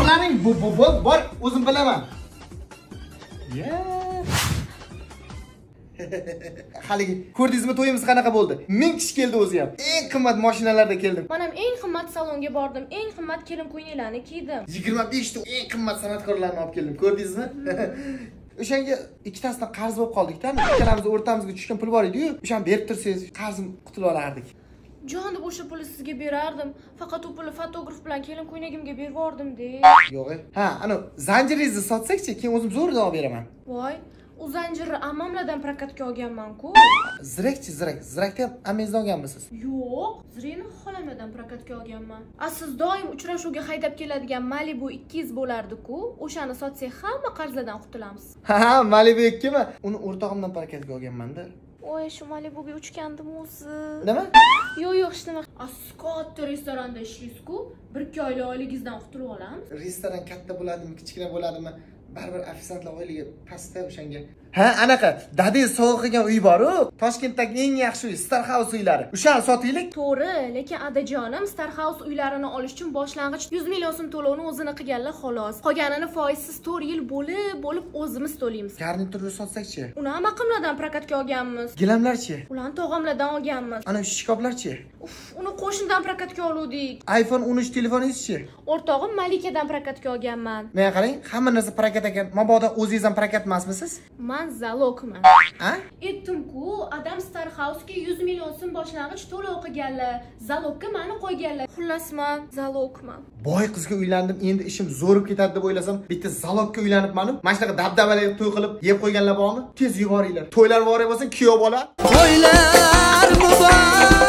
Pullaring bor, o'zim bilaman. Haligi ko'rdingizmi to'yimiz qanaqa bo'ldi? 1000 kishi keldi o'zi ham. Eng qimmat mashinalarda keldim. Men ham eng qimmat salonga bordim, eng qimmat kelin ko'ylaklarni kiydim. 25 ta eng qimmat san'atkorlarni olib keldim. Ko'rdingizmi? O'shanga ikkitasidan qarz bo'lib qoldik-da. Ikkalamiz o'rtamizga tushgan pul bor edi-yu, o'shani berib tursangiz, qarzim qutulib olardik. Jon deb o'sha pulni sizga berardim. Faqat u pulni fotograf bilan kelin ko'ylagimga berib yubordim de. Yo'q. Ha, ana zanjiringizni sotsak-chi, keyin o'zim zo'rida olib beraman. Voy, u zanjirni ammamlardan prokatga olganman-ku. Zirakchi, zirakda ham ammangizdan olganmisiz? Yo'q, zirakni xolamlardan prokatga olganman. Siz doim uchrashuvga haydab keladigan Malibu 200 bo'lardi-ku. O'shani sotsak hamma qarzlardan qutulamiz. Ha, Malibu 2 mi? Uni o'rtog'imdan prokatga olganman-da. Voy, shu Malibuga uchgandim o'zi. Nima? Yo'q, hech nima. Katta restoranda ishlaysiz-ku, 1-2 oyligingizdan qutulib olamiz. Restoran katta bo'ladimi, kichkina bo'ladimi? Baribir ofitsiantlar oyligi pastda o'shanga. Ha, anaqa dadingiz sovg'a qilgan uy bor-ku, Toshkentdagi eng yaxshi uy, Star House uylari. O'shani sotaylik. To'g'ri, lekin adajonim Star House uylarini olish uchun boshlang'ich 100 million so'm to'lovni o'zini qilganlar xolos. Qolganini foizsiz 4 yil bo'lib o'zimiz to'laymiz. Garniturni sotsak-chi? Uni ham aqimlardan prokatga olganmiz. Gilamlar-chi? Ularni tog'amlardan olganmiz. Ana shu shkaflar-chi? Uni qo'shnidan prokatga oluvdik. iPhone 13 telefoningiz-chi? O'rtog'im Malikadan prokatga olganman. Men qarang, hamma narsa prokat ekan. Mabodo o'zingiz ham prokat emasmisiz? Men zalogman. Ha? Aytdim-ku, adam Star House'ga 100 million so'm boshlang'ich to'lov qilganlar. Zalogga meni qo'yganlar. Xullas men zalogman. Boy qizga uylandim, endi ishim zo'rib ketadi deb o'ylasam, bitta zalogga uylanibman-ku. Mana shunaqa dabdabali to'y qilib yeb qo'yganlar bormi? Tez yuboringlar. To'ylar bor bo'lsa, kuyov bola. To'ylar muborak.